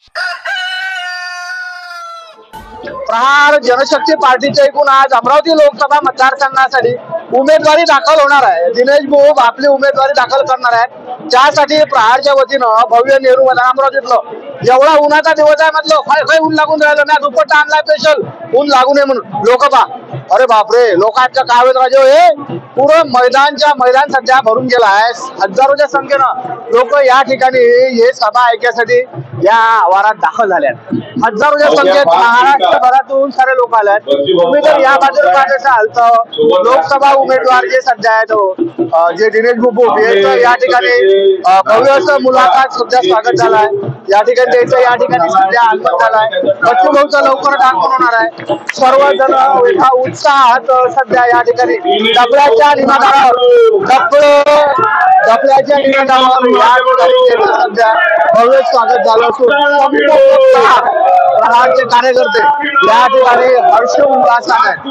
प्रहार जनशक्ती पार्टीच्या एकूण आज अमरावती लोकसभा मतदारसंघासाठी उमेदवारी दाखल होणार आहे। दिनेश भाऊ आपली उमेदवारी दाखल करणार आहेत। त्यासाठी प्रहारच्या वतीनं भव्य नेहरू मैदान अमरावतीतलं एवढा उन्हाचा दिवस आहे म्हटलं काय ऊन लागून राहिलं ना, दुपट्टा आणलाय स्पेशल ऊन लागू नये म्हणून। लोक पा अरे बापरे, लोकांचं काय होत राजे हे पूर्ण मैदान सध्या भरून गेला आहे। हजारोच्या संख्येनं लोक या ठिकाणी हे सभा ऐकण्यासाठी या आवारात दाखल झाले आहेत। हजारोच्या संख्येत महाराष्ट्रभरातून सारे लोक आले आहेत। तुम्ही जर या बाजूला पाहत असाल तर लोकसभा उमेदवार जे सध्या आहेत जे दिनेश भाऊ या ठिकाणी भव्य असं मुलाखत सध्या स्वागत झालं आहे। या ठिकाणी त्यांचं या ठिकाणी सध्या आगमन झालं आहे। बच्चू भाऊचं लवकरच आगमन होणार आहे। सर्वजण एका उत्साहात सध्या या ठिकाणी डबल्याच्या निनादावर या ठिकाणी सध्या भव्य स्वागत झालं असून प्रहारचे कार्यकर्ते या ठिकाणी हर्ष उल्हासात आहेत।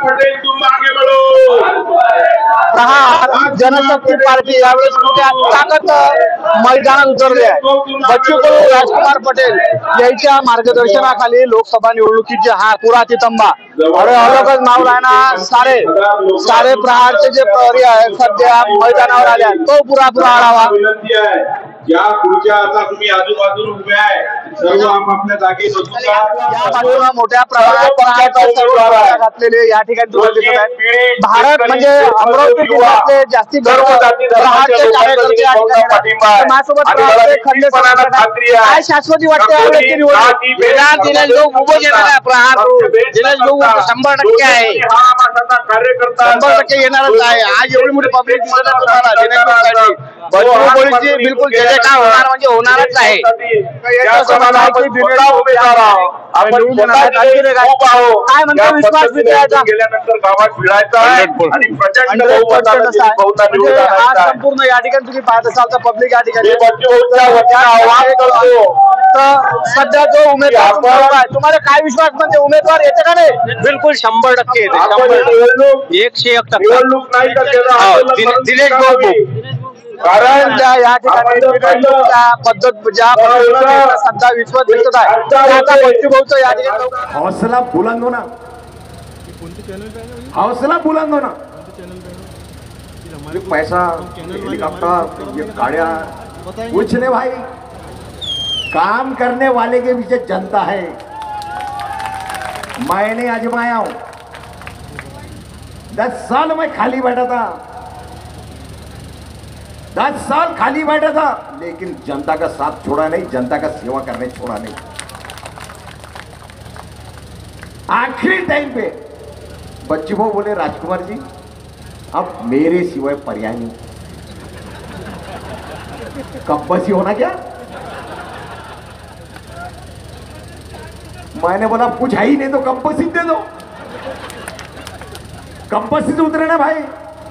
प्रहार जनशक्ती पार्टी यावेळेस मोठ्या ताकद मैदानात उतरली आहे। बच्चू कडू राजकुमार पटेल यांच्या मार्गदर्शनाखाली लोकसभा निवडणुकीचे हा पुराती तंबा अरे अलगच नाव आहे ना। सारे प्रहारचे जे प्रहरी आहेत सध्या मैदानावर आले आहेत। तो पुरा आढावा या खुर्च्या आता तुम्ही आजूबाजूला उभे आहे, सर्व आपापल्या जागी बसून या बाजूला मोठ्या प्रमाणात घातलेले या ठिकाणी तुम्हाला दिसत आहेत। भारत म्हणजे अमरावती जिल्ह्यातले जास्तीत जास्त प्रहारचे कार्यकर्ते या ठिकाणी माझ्यासोबत काय शाश्वती वाटते दिनेश भाऊ खूपच येणार आहे। प्रहार दिनेश भाऊ 100% आहे, 100% येणारच आहे। आज एवढी मोठी पब्लिक दिनेश भाऊ बिलकुल जे काय होणार म्हणजे होणारच आहे। काय म्हणतो विश्वास गेल्यानंतर गावात फिरायचा संपूर्ण या ठिकाणी तुम्ही पाहत असाल तर पब्लिक या ठिकाणी सध्या जो उमेदवार तुम्हाला काय विश्वास म्हणजे उमेदवार येते का नाही? बिलकुल 100% येते, 101% निवडणूक नाही तर दिनेश भाऊ कारण या ठिकाणी पद्धत ज्या सध्या विश्वास दिसत आहे बच्चू भाऊचं या ठिकाणी हौसला बुलंद होना, हौसला बुलंद होना। ये पैसा हेलीकॉप्टर ये गाड़ियां कुछ नहीं भाई, काम करने वाले के पीछे जनता है। मैंने आजमाया हूं, 10 साल मैं खाली बैठा था, 10 साल खाली बैठा था, लेकिन जनता का साथ छोड़ा नहीं, जनता का सेवा करने छोड़ा नहीं। आखिरी टाइम पे बच्चू भाऊ बोले राजकुमार जी अब मेरे सिवाय पर्याय नहीं, कंपसी होना क्या? मैंने बोला कुछ है ही नहीं तो कंपसी दे दो, कंपसी से उतरे ना भाई।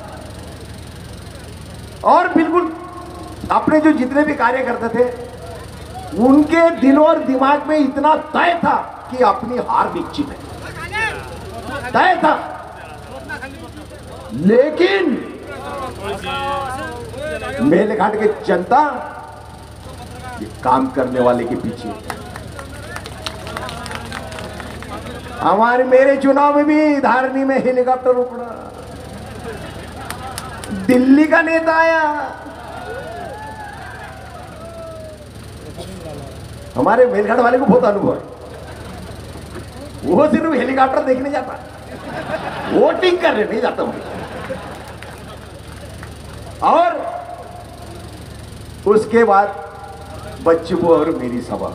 और बिल्कुल अपने जो जितने भी कार्यकर्ता थे उनके दिल और दिमाग में इतना तय था कि अपनी हार निश्चित है, तय था। लेकिन मेलघाट के जनता ये काम करने वाले के पीछे। हमारे मेरे चुनाव में भी धारनी में हेलीकॉप्टर उड़ा, दिल्ली का नेता आया, हमारे मेलघाट वाले को बहुत अनुभव है, वो सिर्फ हेलीकॉप्टर देखने जाता, वोटिंग करने नहीं जाता वहां। और उसके बाद बच्चू और मेरी सभा,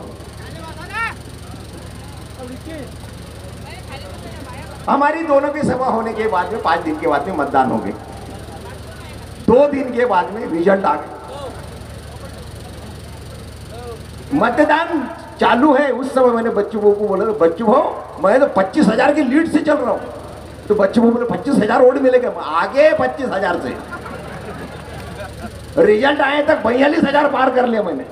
हमारी दोनों की सभा होने के बाद में 5 दिन के बाद में मतदान हो गए। 2 दिन के बाद में रिजल्ट आ गया, मतदान चालू है। उस समय मैंने बच्चू भाऊ को बोला, बच्चू भाऊ मैं तो 25,000 की लीड से चल रहा हूं। तो बच्चू भाऊ बोले 25,000 वोट मिलेगा, आगे 25,000 से रिजल्ट आए तक 42,000 पार कर लिया मैंने।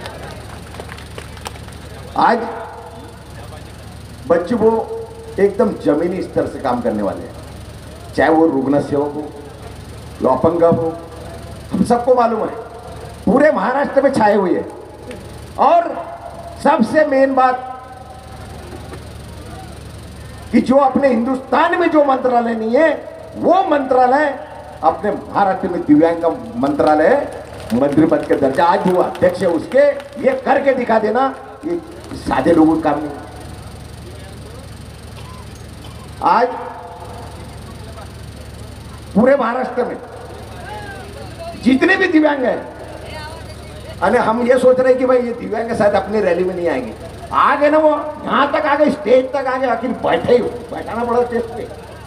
आज बच्चू भाऊ एकदम जमीनी स्तर से काम करने वाले हैं, चाहे वो रुग्ण सेवक हो, अपंग हो, हम सबको मालूम है, पूरे महाराष्ट्र में छाए हुए हैं। और सबसे मेन बात कि जो अपने हिंदुस्तान में जो मंत्रालय नहीं है वो मंत्रालय अपने महाराष्ट्र में दिव्यांग का मंत्रालय है, मंत्री पद के दर्जा, आज वो अध्यक्ष है उसके, ये करके दिखा देना ये सादे लोगों का काम नहीं। आज पूरे महाराष्ट्र में जितने भी दिव्यांग हैं, अरे हम ये सोच रहे हैं कि भाई ये दिव्यांग के साथ अपनी रैली में नहीं आएंगे, आ गए ना वो यहां तक आ गए, स्टेज तक आ गए, आखिर बैठे ही बैठाना पड़ा स्टेज पे।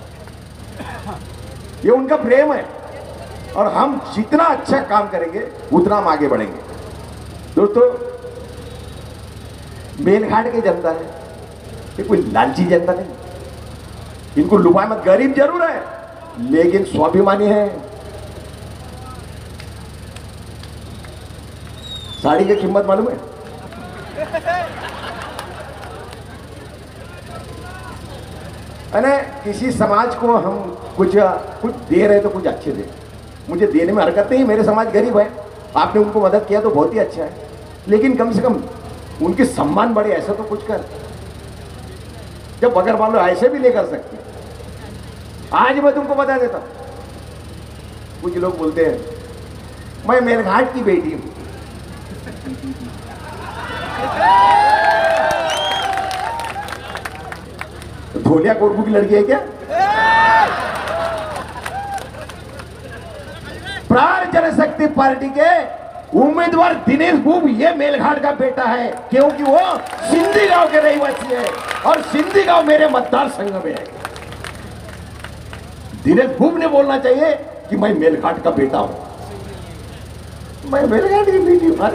ये उनका प्रेम है और हम जितना अच्छा काम करेंगे उतना हम आगे बढ़ेंगे। दोस्तों, मेलघाट की जनता है, ये कोई लालची जनता नहीं, इनको लुभाए मत। गरीब जरूर है लेकिन स्वाभिमानी है। साड़ी की कीमत मालूम है? अरे किसी समाज को हम कुछ दे रहे तो कुछ अच्छे दे, मुझे देने में हरकत नहीं। मेरे समाज गरीब है, आपने उनको मदद किया तो बहुत ही अच्छा है, लेकिन कम से कम उनके सम्मान बढ़े ऐसा तो कुछ कर। जब बगैर मान लो ऐसे भी नहीं कर सकते। आज मैं तुमको बता देता हूं, कुछ लोग बोलते हैं मैं मेलघाट की बेटी हूं, धोलिया कोरबू की लड़की है क्या? प्रहार जनशक्ति पार्टी के उम्मीदवार दिनेश बुब ये मेलघाट का बेटा है, क्योंकि वो सिंधी गांव के रहीवासी है और सिंधी गांव मेरे मतदार संघ में है। दिनेश बुब ने बोलना चाहिए कि मैं मेलघाट का बेटा हूं, मैं मेलघाट की बेटी हूं।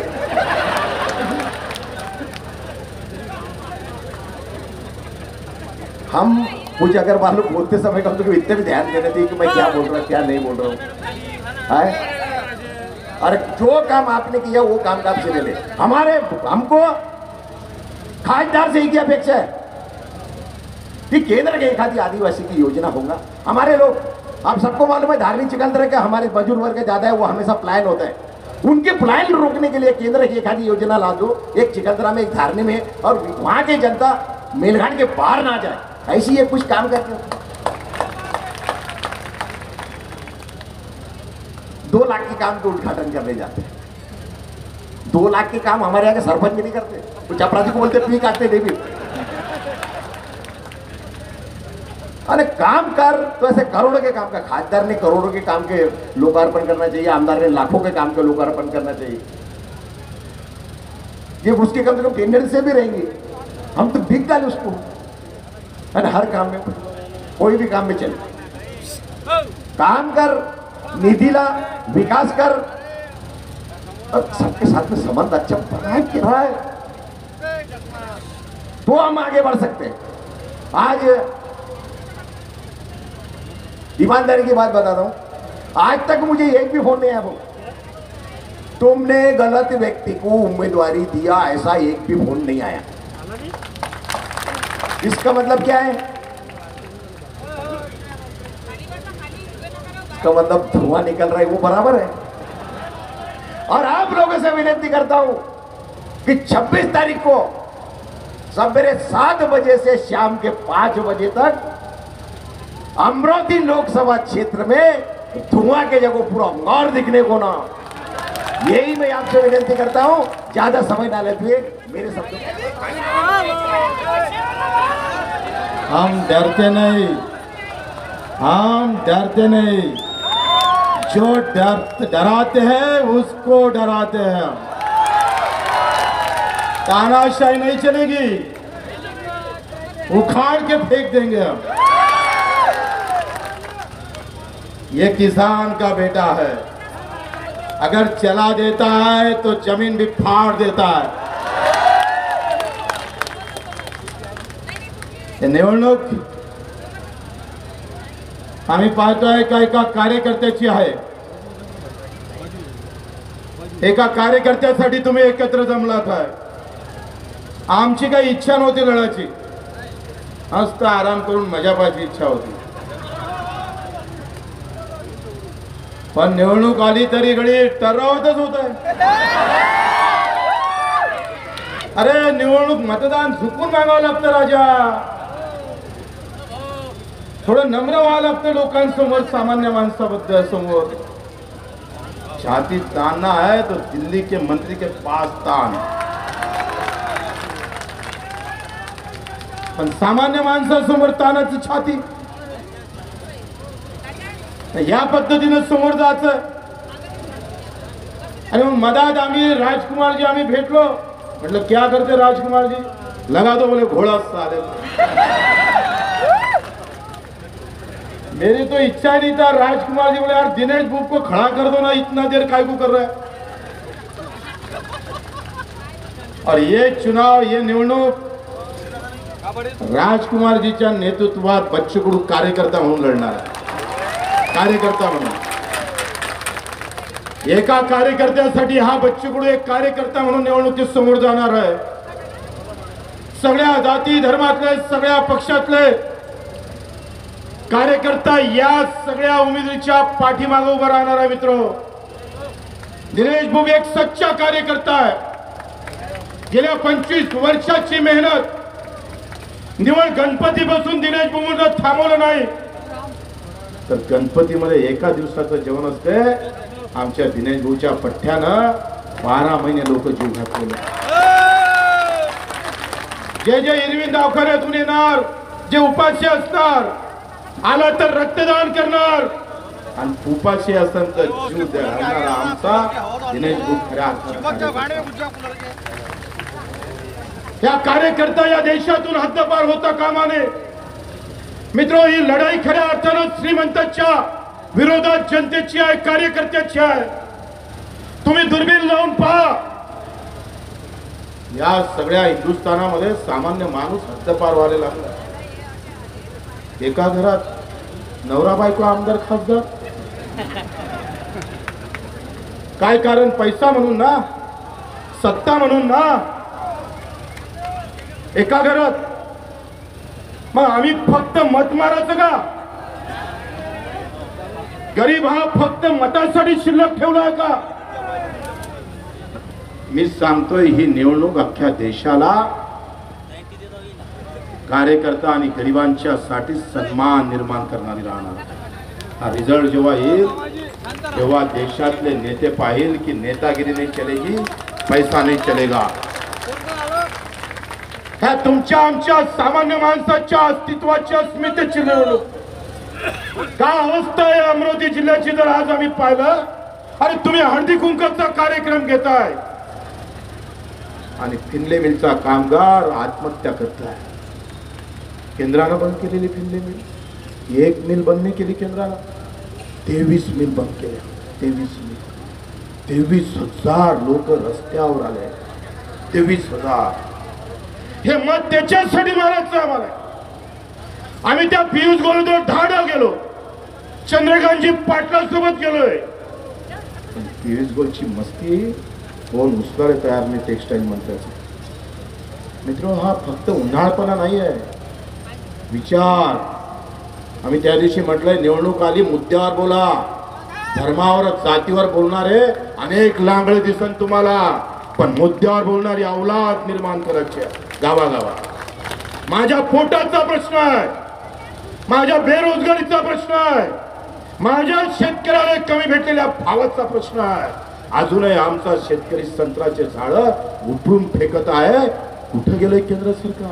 हम कुछ अगर मालूम बोलते समय कम से कम इतने भी ध्यान देने चाहिए कि मैं क्या बोल रहा हूँ क्या नहीं बोल रहा हूँ। अरे जो काम आपने किया वो काम आपसे ले ले। हमको खासदार से ही क्या अपेक्षा है कि केंद्र के एक आदि आदिवासी की योजना होगा। हमारे लोग, आप सबको मालूम है धार्मिक चिकंदर के हमारे मजदूर वर्ग ज्यादा है, वो हमेशा प्लान होता है। उनके प्लान रोकने के लिए केंद्र की एक आदि योजना ला दो, एक चिकंदरा में एक धारनी में, और वहां की जनता मेलघाट के बाहर ना जाए, ऐसी ये कुछ काम करते हो। 2 लाख के काम को उद्घाटन करने जाते हैं। 2 लाख के काम हमारे यहाँ के सरपंच भी नहीं करते, कुछ अपराधी को बोलते पी काटते नहीं भी। अरे काम कर तो ऐसे करोड़ों के काम का, खासदार ने करोड़ों के काम के लोकार्पण करना चाहिए, आमदार ने लाखों के काम के लोकार्पण करना चाहिए। ये उसके कम से कम टेंडर से भी रहेंगे, हम तो भीग डाले उसको। अरे हर काम में, कोई भी काम में चले, काम कर, निधि ला, विकास कर, और सबके साथ में संबंध अच्छा बनाए के रहा है तो हम आगे बढ़ सकते हैं। आज ईमानदारी की बात बताता हूं, आज तक मुझे एक भी फोन नहीं आया, तुमने गलत व्यक्ति को उम्मीदवारी दिया ऐसा एक भी फोन नहीं आया। इसका मतलब क्या है? इसका मतलब धुआं निकल रहा है, वो बराबर है। और आप लोगों से विनती करता हूं कि 26 तारीख को सवेरे 7 बजे से शाम के 5 बजे तक अमरावती लोकसभा क्षेत्र में धुआं के जगह पूरा अंगार दिखने को ना, यही मैं आपसे विनती करता हूं। ज्यादा समय ना लेते हुए मेरे शब्दों, हम डरते नहीं, हम डरते नहीं, जो डराते हैं उसको डराते हैं। तानाशाही नहीं चलेगी, उखाड़ के फेंक देंगे हम। ये किसान का बेटा है, अगर चला देता है तो जमीन भी फाड़ देता है। निवडणूक आम्ही पाहतोय का एका कार्यकर्त्याची आहे। एका कार्यकर्त्यासाठी तुम्ही एकत्र जमलात आहे। आमची काही इच्छा नव्हती लढायची, मस्त आराम करून मजा पाहायची इच्छा होती, पण निवडणूक आली तरी घडी ठरवतच होत आहे। अरे निवडणूक मतदान झुकून मागावं लागतं राजा, थोडं नम्र व्हावं लागतं लोकांसमोर, सामान्य माणसाबद्दल समोर. छाती तानना है तो दिल्ली के मंत्री के पास तान, पण सामान्य माणसासमोर तानाची छाती. या पद्धतीने समोर जायचं. आणि मग मधात आम्ही राजकुमारजी आम्ही भेटलो, म्हटलं क्या करते राजकुमार जी, लगा दो बोले घोड़ा साले. मेरी तो इच्छा नहीं था. राजकुमार जी बोले यार दिनेश बुक को खड़ा कर दो ना, इतना देर काय को कर रहा है. और ये चुनाव, ये निवडणूक राजकुमार जीच्या नेतृत्वात बच्चू कडू कार्यकर्ता म्हणून लढणार आहे. कार्यकर्ता म्हणून, एका कार्यकर्त्यासाठी हा बच्चू कडू एक कार्यकर्ता म्हणून निवडणुकीत समोर जाणार आहे. सगळ्या जाती धर्मातले, सगळ्या पक्षातले कार्यकर्ता या सगळ्या उमेदवारीच्या पाठीमागे उभा राहणार आहे. मित्र, दिनेश भाऊ एक सच्चा कार्यकर्ता आहे. गेल्या 25 वर्षाची मेहनत निवड गणपतीपासून दिनेश भाऊनं थांबवलं नाही. तर गणपतीमध्ये एका दिवसाचं जेवण असते. आमच्या दिनेश भाऊच्या पठ्ठ्यानं 12 महिने लोक जीव घातलेले. जे जे एरवी दवाखान्यातून येणार, जे उपाशी असणार, आला तर रक्तदान करणार, आणि उपाशी असेल तर जीव द्यायला आमचा दिनेश भाऊ खऱ्या. या कार्यकर्ता या देशातून हद्दपार होता कामा नये. मित्रो, ही लढाई खऱ्या अर्थानं श्रीमंतांच्या विरोधात जनतेची आहे, कार्यकर्त्याची आहे. तुम्ही दुर्बीण लावून पहा. या सगळ्या हिंदुस्थानामध्ये सामान्य माणूस हद्दपार व्हायला लागला. एका घरात नवरा बायको आमदार खासदार. काय कारण? पैसा म्हणून ना, सत्ता म्हणून ना. एका घरात. मग आम्ही फक्त मत मारायचं का? गरीब हा फक्त मतासाठी शिल्लक ठेवला का? मी सांगतोय, ही निवडणूक अख्ख्या देशाला कार्यकर्ता आणि गरिबांच्या साठी सन्मान निर्माण करणारी राहणार. हा रिझल्ट जेव्हा येईल तेव्हा देशातले नेते पाहिल की नेतागिरी नाही चलेगी, पैसा नाही चलेगा. ह्या तुमच्या आमच्या सामान्य माणसाच्या अस्तित्वाची अस्मितेची निवडणूक. काय अवस्था आहे अमरावती जिल्ह्याची जर आज आम्ही पाहिलं. अरे तुम्ही हळदी कुंकवाचा कार्यक्रम घेताय आणि फिनले मिलचा कामगार आत्महत्या करताय. केंद्रानं बंद केलेली फिनले मिल, एक मिल बंद नाही केली केंद्रानं, 23 मिल बंद केल्या. 23 मिल, 23,000 लोक रस्त्यावर आले. 23,000. हे मत त्याच्यासाठी मारायचं आम्हाला. आम्ही त्या पियुष गोलदोर ढाढा गेलो, चंद्रकांतजी पाटलासोबत गेलोय. पियुष गोलची मस्ती कोण उचलायला तयार नाही टेक्सटाईल मंत्र्याचं. मित्र, हा फक्त उन्हाळपणा नाही आहे, विचार. आम्ही त्या दिवशी म्हटलंय, निवडणूक आली मुद्द्यावर बोला. धर्मावर जातीवर बोलणारे अनेक लांगळे दिसन तुम्हाला, पण मुद्द्यावर बोलणारी अवलाद निर्माण करायची गावागावात. माझ्या पोटाचा प्रश्न आहे, माझ्या बेरोजगारीचा प्रश्न आहे, माझ्या शेतकऱ्याला कमी भेटलेल्या भावाचा प्रश्न आहे. अजूनही आमचा शेतकरी संत्र्याचे झाड उठून फेकत आहे. कुठे गेले केंद्र सरकार?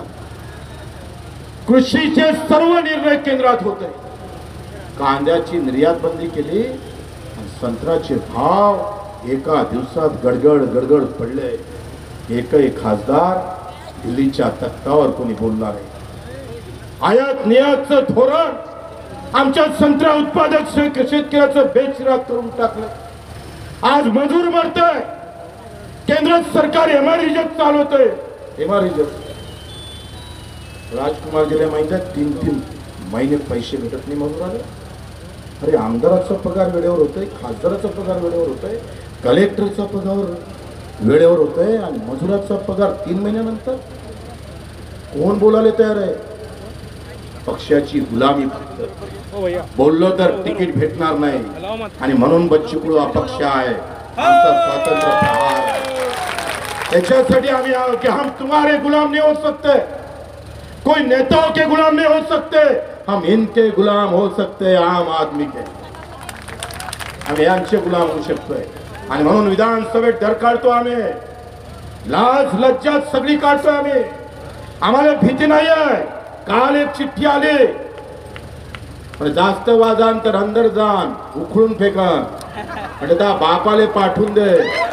कृषीचे सर्व निर्णय केंद्रात होते. कांद्याची निर्यात बंदी केली, संत्र्याचे भाव एका दिवसात गडगड गडगड पडले. एकही खासदार दिल्लीच्या तख्तावर कोणी बोलणार नाही. आयात निर्यातचं धोरण आमच्या संत्रा उत्पादक शेतकऱ्याचं बेचिराग करून टाकलं. आज मजूर मरतोय. केंद्र सरकार एमआरईजेट चालवतंय. एमआरईजेट राजकुमारजीला माहित आहे, 3-3 महिने पैसे भेटत नाही मजुराला. अरे आमदाराचा पगार वेळेवर होतोय, खासदाराचा पगार वेळेवर होतोय, कलेक्टरचा पगार वेळेवर होतोय, आणि मजुराचा पगार 3 महिन्यानंतर. कोण बोलायला तयार आहे? पक्षाची गुलामी. बोललो तर तिकीट भेटणार नाही, आणि म्हणून बच्चू कडू अपक्ष आहे. आमचा स्वातंत्र्य प्रहार आहे. ऐसासाठी आम्ही आओ कि हम तुम्हारे गुलाम नहीं हो सकते, कोई नेताओं के गुलाम नहीं हो सकते, हम इनके गुलाम हो सकते, आम आदमी के, आम्ही यांचे गुलाम होऊ शकतोय. आणि म्हणून विधानसभेत डर काढतो आम्ही, लाज लज्जा सगळी काढतो आम्ही. आम्हाला भीती नाही आहे. काल एक चिठ्ठी आली, पण जास्त वाजान तर अंदर जाण उखळून फेकन, म्हणजे त्या बापाले पाठवून दे.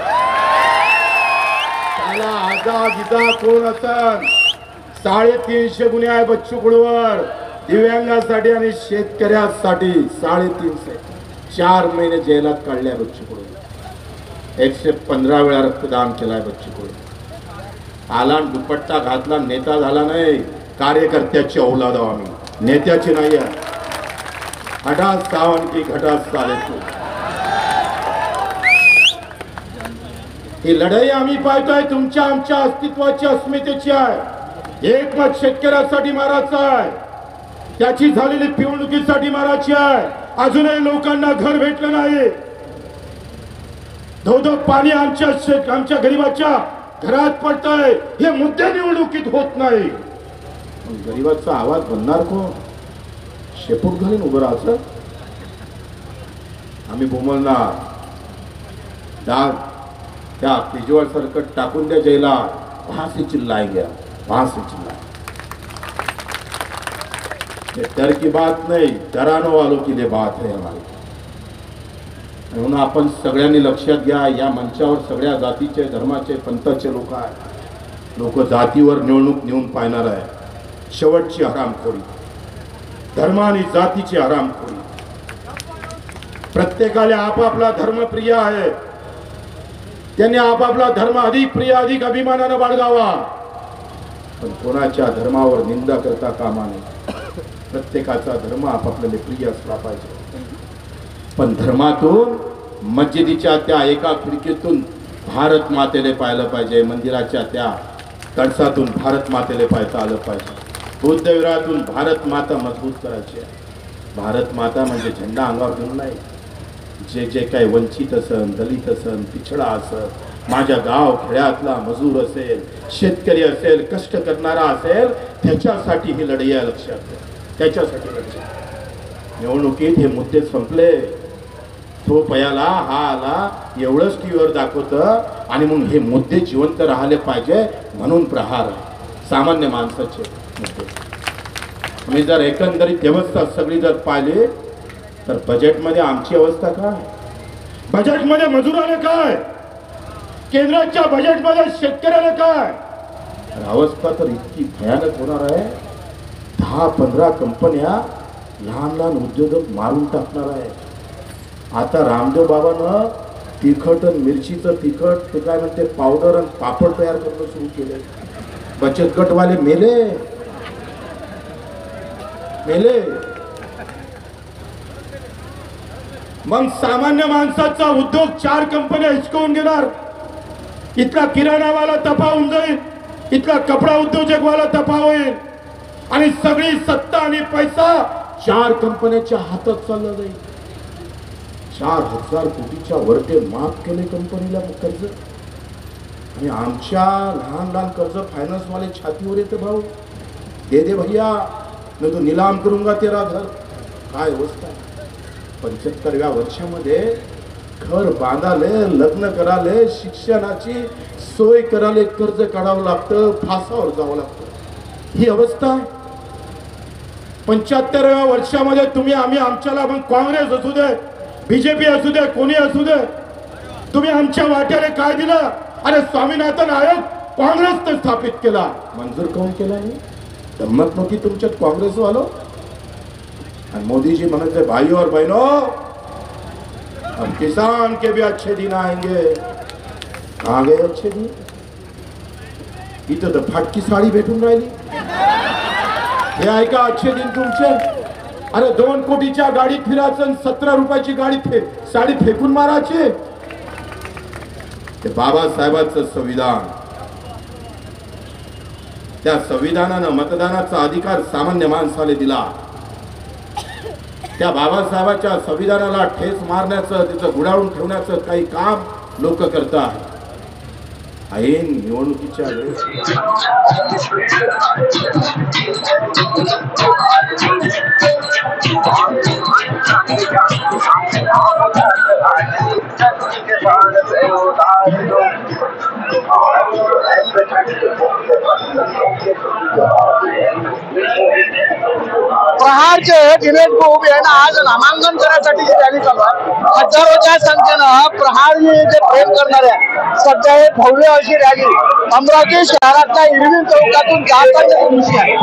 त्याला आजा गिजा कोण असन, 350 गुन्हे आहे बच्चू कडूवर, दिव्यांगासाठी आणि शेतकऱ्यासाठी 350. 4 महिने जेलात काढल्या बच्चू कडू. 115 वेळा रक्तदान केलाय बच्चू कडू. आला दुपट्टा घातला, नेता झाला नाही, कार्यकर्त्याची औलाद आम्ही, नेत्याची नाही आहे. हठात सावन की घटात चाले तू. ही लढाई आम्ही पाहतोय तुमच्या आमच्या अस्तित्वाची अस्मितेची आहे. एकमत शेतकऱ्यासाठी मारायचं आहे, त्याची झालेली पिवणुकीसाठी मारायची आहे. अजूनही लोकांना घर भेटलं नाही. धो पाणी आमच्या गरीबाच्या घरात पडतंय. हे मुद्दे निवडणुकीत होत नाही. गरीबाचा आवाज बनणार कोण? शेपूट घालून उभं राहायचं. आम्ही बोमलणार, त्या केजरीवाल सरकट टाकून द्या जेला, वहां से चिल्लाए गया, वहां से चिल्लाए. ये डर की बात नाही, डराने वालों की ये बात है हमारी. म्हणून आपण सगळ्यांनी लक्षात घ्या, या मंचावर सगळ्या जातीचे धर्माचे पंथाचे लोक आहेत. लोक जातीवर निवडणूक नेऊन पाहणार आहे. शेवटची हरामखोरी, धर्म आणि जातीची हरामखोरी. प्रत्येकाला आपापला धर्म प्रिय आहे, त्यांनी आपापला धर्म अधिक प्रिय अधिक अभिमानाने बाळगावा. पण कोणाच्या धर्मावर निंदा करता कामा नये. प्रत्येकाचा धर्म आपापल्याला प्रिय असला पाहिजे. पण धर्मातून मस्जिदीच्या त्या एका खिडकीतून भारत मातेला पाहिलं पाहिजे, मंदिराच्या त्या कळसातून भारत मातेला पाहता आलं पाहिजे. बुद्धविहारातून भारत माता मजबूत करायची आहे. भारत माता म्हणजे झेंडा अंगावर घेऊन नाही. जे जे काही वंचित असन, दलित असन, पिछडा असन, माझ्या गाव खेड्यातला मजूर असेल, शेतकरी असेल, कष्ट करणारा असेल, त्याच्यासाठी ही लढाई आहे. लक्षात घ्या, त्याच्यासाठी लढाई. निवडणुकीत हे मुद्दे संपले. तो पयाला हा आला एवढंच टीव्हीवर दाखवतं आणि म्हणून हे मुद्दे जिवंत राहिले पाहिजे म्हणून प्रहार आहे. सामान्य माणसाचे मुद्दे. मी जर एकंदरीत व्यवस्था सगळी जर पाहिली तर बजेटमध्ये आमची अवस्था काय, बजेटमध्ये मजुराला काय, केंद्राच्या बजेटमध्ये शेतकऱ्याला काय, अवस्था तर इतकी भयानक होणार आहे. 10-15 कंपन्या लहान लहान उद्योजक मारून टाकणार आहे. आता रामदेव बाबानं तिखट आणि मिरचीचं तिखट ते काय म्हणते पावडर आणि पापड तयार करणं सुरू केले. बचत गटवाले मेले. मग सामान्य माणसाचा उद्योग 4 कंपन्या हिसकावून घेणार. इथला किराणावाला तपावून जाईल, इथला कपडा उद्योजकवाला तपा होईल आणि सगळी सत्ता आणि पैसा 4 कंपन्याच्या हातात चालला जाईल. 4000 कोटीच्या वरते माफ केले कंपनीला कर्ज. आणि आमच्या लहान लहान कर्ज फायनान्सवाले छातीवर येते, भाऊ दे भैया, मैं तो नीलाम करूंगा तेरा घर. काय अवस्था. 75व्या वर्षामध्ये घर बांधाले, लग्न कराले, शिक्षणाची सोय कराले कर्ज काढावं लागतं, फासावर जावं लागतं. ही अवस्था. 75व्या वर्षामध्ये तुम्ही आम्ही आमच्याला मग काँग्रेस असू दे, बीजेपी असू दे, कोणी असू दे, तुम्ही आमच्या वाट्याने काय दिलं? अरे स्वामीनाथन आयोग काँग्रेसने स्थापित केला. मंजूर कोण केला नाही? धमक नव्हती तुमच्यात काँग्रेसवालो. और मोदी जी म्हणायचे भाइयों और बहनों, अब किसान के भी अच्छे दिन आएंगे. कहाँ गए अच्छे दिन? इथं तर फाटकी साडी भेटून राहिली. हे ऐका अच्छे दिन तुमचे. अरे 2 कोटीच्या गाडीत फिरायचं, 17 रुपयाची साडी फेकून मारायची. ते बाबासाहेबांचं संविधान, त्या संविधानानं मतदानाचा अधिकार सामान्य माणसाला दिला. त्या बाबासाहेबांच्या संविधानाला ठेस मारण्याचं, तिचं गुडाळून ठेवण्याचं काही काम लोक करतात. ऐन निवडणुकीच्या वेळेस प्रहारचे दिनेश भाऊ यांना आज नामांकन करण्यासाठी जी रॅली चालू आहे, हजारोच्या संख्येनं प्रहार जे प्रेम करणाऱ्या सध्या हे भव्य अशी रॅली अमरावती शहरातल्या इरविन चौकातून जाताना दिसली आहे.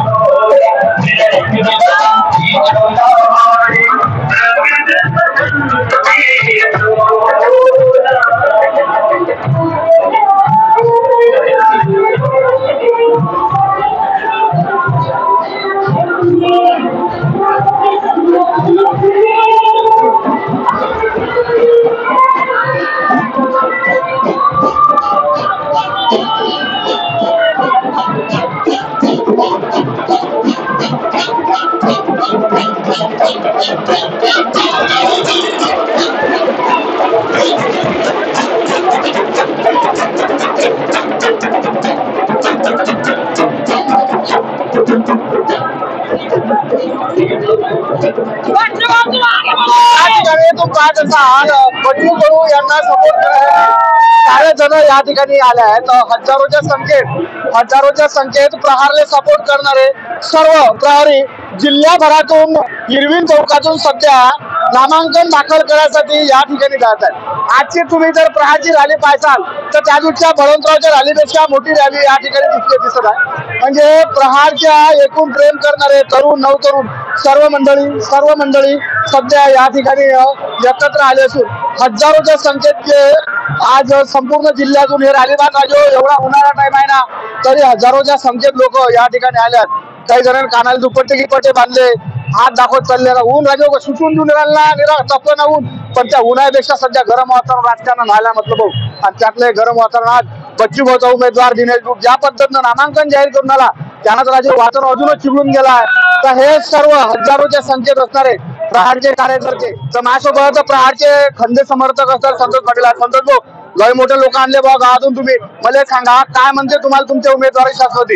पाच असाल बच्चू कडू यांना सपोर्ट करायला सारे जण या ठिकाणी आले आहेत. हजारोच्या संख्येत प्रहारले सपोर्ट करणारे सर्व प्रहरी जिल्ह्याभरातून इरविन चौकातून सध्या नामांकन दाखल करण्यासाठी या ठिकाणी जात आहेत. आजची तुम्ही जर प्रहारची रॅली पाहाल तर त्या दिवसच्या बळवंतरावच्या रॅलीपेक्षा मोठी रॅली या ठिकाणी दिसत आहे. म्हणजे प्रहारच्या एकूण प्रेम करणारे तरुण नवतरुण सर्व मंडळी सध्या या ठिकाणी एकत्र आले असून हजारोच्या संख्येत जे आज संपूर्ण जिल्ह्यातून हे रॅली राजो एवढा उन्हाळा टाइम आहे ना, तरी हजारोच्या संख्येत लोक या ठिकाणी आल्यात. काही जणांनी कानाला दुपट्टे गिपट्टे बांधले, हात दाखवत चालले. ऊन राजो सुटून देऊन राहिला तपलं ना ऊन, पण त्या उन्हाळ्यापेक्षा सध्या गरम वातावरण राजकारण व्हायला म्हटलं भाऊ. आणि त्यातले गरम वातावरणात बच्चू भाऊचा उमेदवार दिनेश भाऊ ज्या पद्धतीनं नामांकन जाहीर करून आला त्यानंच राजे वातावरण अजूनच चिघळून गेला आहे. तर हे सर्व हजारोच्या संख्येत असणारे प्रहारचे कार्यकर्ते, तर माझ्यासोबत प्रहारचे खंदे समर्थक असतात संतोष पाटील. संतोष भाऊ, लय मोठे लोक आणले बघा गावातून, तुम्ही मला सांगा काय म्हणते तुम्हाला तुमच्या उमेदवारी शाश्वती?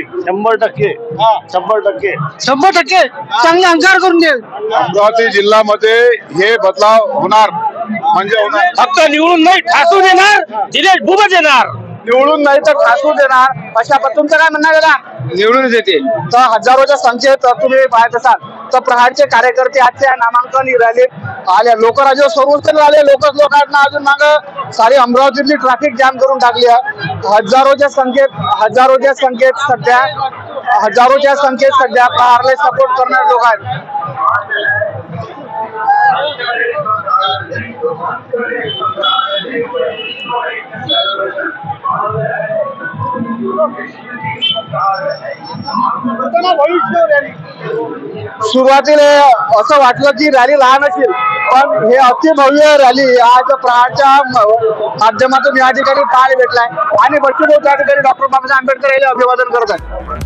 100% चांगले अंकार करून दे. अमरावती जिल्ह्यामध्ये हे बदलाव होणार म्हणजे होणार. फक्त निवडून नाही ठासून येणार, दिनेश बुबच येणार. निवडून नाही तर खासून देणार अशा पण तुमचं काय म्हणणं गेला? निवडूनच येते. तर हजारोच्या संख्येत तुम्ही पाहत असाल तर प्रहारचे कार्यकर्ते आजच्या नामांकन रॅलीत आले. लोक राजे सर्वच आले. लोकांना अजून माग सारी अमरावतीतली ट्रॅफिक जाम करून टाकली आहे. हजारोच्या संख्येत सध्या प्रहारला सपोर्ट करणारे लोक आहेत. सुरुवातीला असं वाटलं की रॅली लहान असेल, पण हे अति भव्य रॅली आज प्रहारच्या माध्यमातून या ठिकाणी पाहायला भेटलाय. आणि बच्चू भाऊ त्या ठिकाणी डॉक्टर बाबासाहेब आंबेडकर यांना अभिवादन करत आहेत.